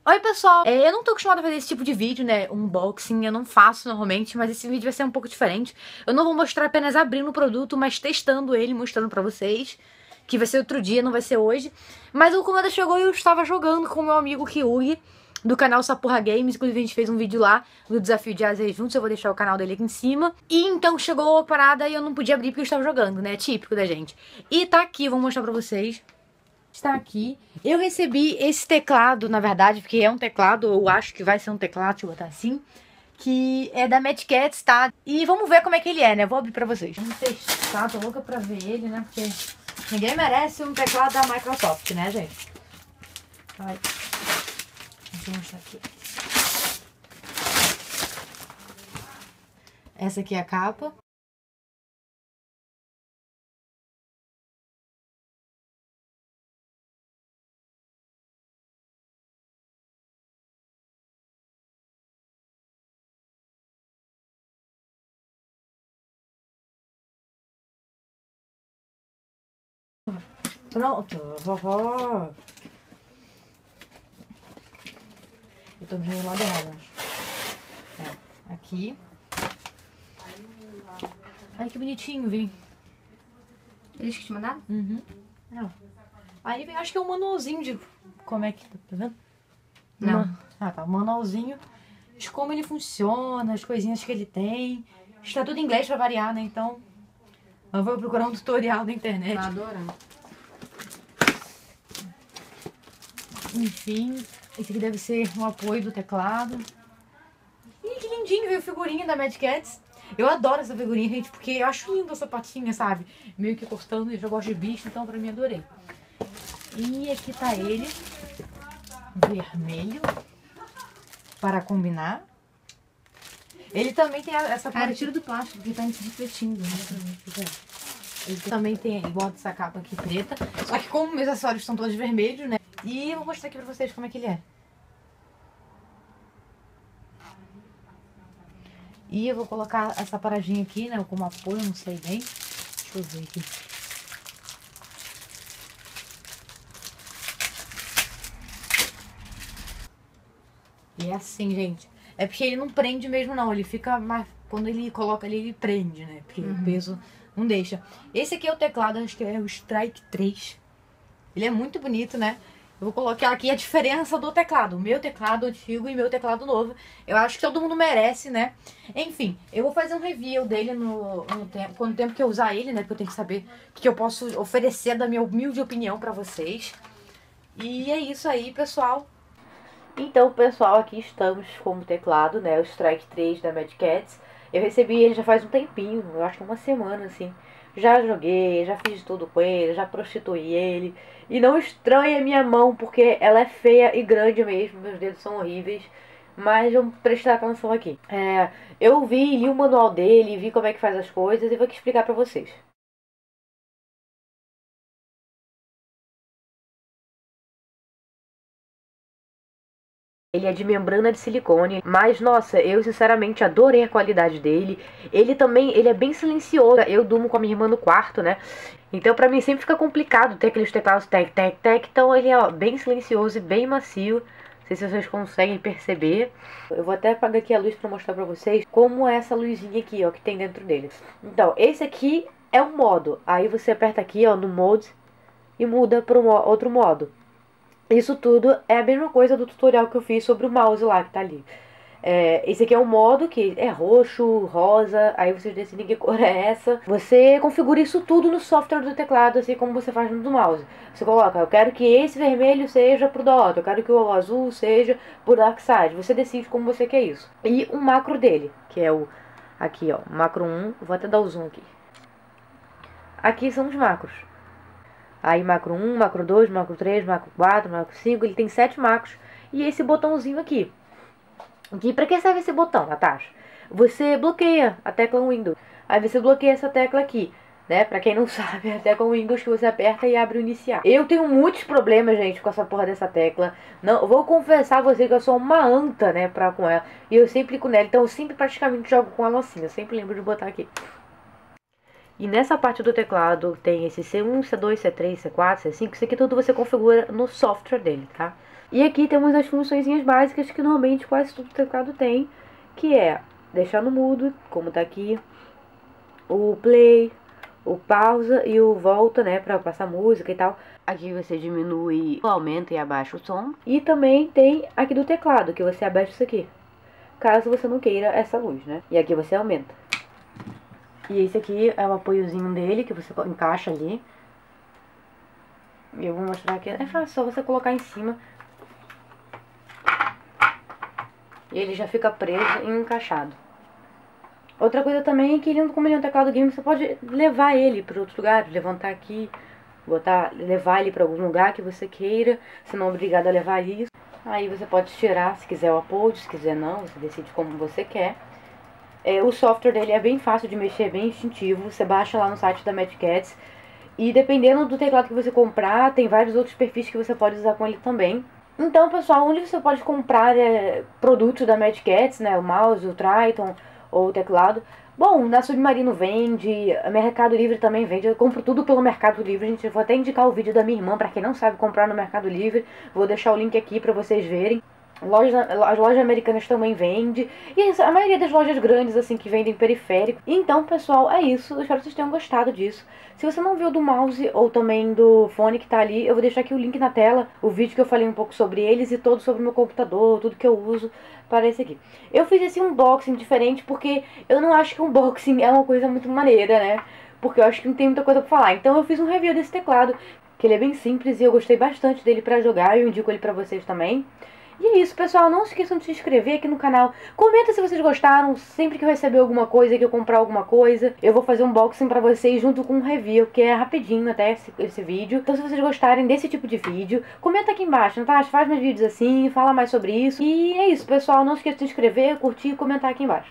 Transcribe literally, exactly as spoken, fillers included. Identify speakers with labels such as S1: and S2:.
S1: Oi pessoal, é, eu não tô acostumada a fazer esse tipo de vídeo, né, unboxing, eu não faço normalmente, mas esse vídeo vai ser um pouco diferente. Eu não vou mostrar apenas abrindo o produto, mas testando ele, mostrando pra vocês, que vai ser outro dia, não vai ser hoje. Mas o Comanda chegou e eu estava jogando com o meu amigo Kyugi, do canal Sapurra Games, inclusive a gente fez um vídeo lá do desafio de Azer juntos, eu vou deixar o canal dele aqui em cima. E então chegou a parada e eu não podia abrir porque eu estava jogando, né, típico da gente. E tá aqui, vou mostrar pra vocês. Está aqui. Eu recebi esse teclado, na verdade, porque é um teclado, eu acho que vai ser um teclado, deixa eu botar assim, que é da Mad Catz, tá? E vamos ver como é que ele é, né? Vou abrir pra vocês. Vamos testar, tô louca pra ver ele, né? Porque ninguém merece um teclado da Microsoft, né, gente? Ai. Deixa eu mostrar aqui. Essa aqui é a capa. Pronto, vovó. Eu tô vendo o lado errado. É, aqui. Ai, que bonitinho, vem.
S2: Eles que te mandaram?
S1: Uhum. Não. Aí vem, acho que é um manualzinho de como é que, tá vendo?
S2: Não.
S1: Uma... Ah, tá, um manualzinho de como ele funciona, as coisinhas que ele tem. Está tudo em inglês pra variar, né? Então, eu vou procurar um tutorial na internet.
S2: Tá adorando.
S1: Enfim, esse aqui deve ser um apoio do teclado. Ih, que lindinho, veio figurinha da Mad Catz. Eu adoro essa figurinha, gente, porque eu acho linda essa patinha, sabe? Meio que cortando, eu já gosto de bicho, então pra mim adorei. E aqui tá ele, vermelho, para combinar. Ele também tem essa
S2: Cara,
S1: parte...
S2: tira do plástico, porque tá se refletindo. Né?
S1: Ele também tem igual dessa capa aqui preta. Só que como meus acessórios estão todos vermelhos, né? E eu vou mostrar aqui pra vocês como é que ele é. E eu vou colocar essa paradinha aqui, né? Como apoio, não sei bem. Deixa eu ver aqui. E é assim, gente. É porque ele não prende mesmo, não. Ele fica mais... Quando ele coloca ali, ele prende, né? Porque uhum. o peso não deixa. Esse aqui é o teclado, acho que é o Strike três. Ele é muito bonito, né? Eu vou colocar aqui a diferença do teclado. O meu teclado antigo e meu teclado novo. Eu acho que todo mundo merece, né? Enfim, eu vou fazer um review dele no, no tempo, quando o tempo que eu usar ele, né? Porque eu tenho que saber o que eu posso oferecer da minha humilde opinião pra vocês. E é isso aí, pessoal. Então, pessoal, aqui estamos com o teclado, né? O Strike três da Mad Catz. Eu recebi ele já faz um tempinho, eu acho que uma semana, assim. Já joguei, já fiz tudo com ele, já prostituí ele. E não estranhe a minha mão, porque ela é feia e grande mesmo, meus dedos são horríveis. Mas vamos prestar atenção aqui. É, eu vi, li o manual dele, vi como é que faz as coisas e vou aqui explicar pra vocês. Ele é de membrana de silicone, mas nossa, eu sinceramente adorei a qualidade dele. Ele também, ele é bem silencioso. Eu durmo com a minha irmã no quarto, né? Então pra mim sempre fica complicado ter aqueles teclados tec, tec, tec. Então ele é ó, bem silencioso e bem macio. Não sei se vocês conseguem perceber. Eu vou até apagar aqui a luz pra mostrar pra vocês como é essa luzinha aqui, ó, que tem dentro dele. Então, esse aqui é um modo. Aí você aperta aqui, ó, no mode e muda para um outro modo. Isso tudo é a mesma coisa do tutorial que eu fiz sobre o mouse lá, que tá ali. É, esse aqui é um modo que é roxo, rosa, aí vocês decidem que cor é essa. Você configura isso tudo no software do teclado, assim como você faz no do mouse. Você coloca, eu quero que esse vermelho seja pro Dota, eu quero que o azul seja pro Darkside. Você decide como você quer isso. E um macro dele, que é o, aqui ó, macro um, vou até dar o zoom aqui. Aqui são os macros. Aí macro um, macro dois, macro três, macro quatro, macro cinco, ele tem sete macros. E esse botãozinho aqui. Aqui, pra que serve esse botão, Natasha? Você bloqueia a tecla Windows. Aí você bloqueia essa tecla aqui, né? Pra quem não sabe, é a tecla Windows que você aperta e abre o iniciar. Eu tenho muitos problemas, gente, com essa porra dessa tecla. Não, vou confessar a você que eu sou uma anta, né, pra com ela. E eu sempre clico nela, então eu sempre praticamente jogo com ela assim. Eu sempre lembro de botar aqui. E nessa parte do teclado tem esse C um, C dois, C três, C quatro, C cinco, isso aqui tudo você configura no software dele, tá? E aqui temos as funçõezinhas básicas que normalmente quase todo teclado tem, que é deixar no mudo, como tá aqui, o play, o pausa e o volta, né, pra passar música e tal. Aqui você diminui, aumenta e abaixa o som. E também tem aqui do teclado, que você abaixa isso aqui, caso você não queira essa luz, né. E aqui você aumenta. E esse aqui é o apoiozinho dele, que você encaixa ali. E eu vou mostrar aqui, é fácil, só você colocar em cima. E ele já fica preso e encaixado. Outra coisa também é que ele, como ele é um teclado game, você pode levar ele para outros lugares, levantar aqui, botar, levar ele para algum lugar que você queira, você não é obrigado a levar isso. Aí você pode tirar se quiser o upload, se quiser não, você decide como você quer. É, o software dele é bem fácil de mexer, é bem instintivo, você baixa lá no site da Mad Catz. E dependendo do teclado que você comprar, tem vários outros perfis que você pode usar com ele também. Então, pessoal, onde você pode comprar é, produtos da Mad Catz, né, o mouse, o Triton ou o teclado. Bom, na Submarino vende, a Mercado Livre também vende, eu compro tudo pelo Mercado Livre, gente. Eu vou até indicar o vídeo da minha irmã, pra quem não sabe comprar no Mercado Livre, vou deixar o link aqui pra vocês verem. Loja, as lojas americanas também vendem, e a maioria das lojas grandes, assim, que vendem periférico. Então, pessoal, é isso, eu espero que vocês tenham gostado disso. Se você não viu do mouse ou também do fone que tá ali, eu vou deixar aqui o link na tela, o vídeo que eu falei um pouco sobre eles e todo sobre o meu computador, tudo que eu uso para esse aqui. Eu fiz esse unboxing diferente porque eu não acho que unboxing é uma coisa muito maneira, né? Porque eu acho que não tem muita coisa pra falar. Então eu fiz um review desse teclado, que ele é bem simples e eu gostei bastante dele pra jogar, eu indico ele pra vocês também. E é isso, pessoal, não se esqueçam de se inscrever aqui no canal, comenta se vocês gostaram, sempre que eu receber alguma coisa, que eu comprar alguma coisa, eu vou fazer um unboxing pra vocês junto com um review, que é rapidinho até esse, esse vídeo. Então se vocês gostarem desse tipo de vídeo, comenta aqui embaixo, Natasha, faz mais vídeos assim, fala mais sobre isso. E é isso, pessoal, não se esqueçam de se inscrever, curtir e comentar aqui embaixo.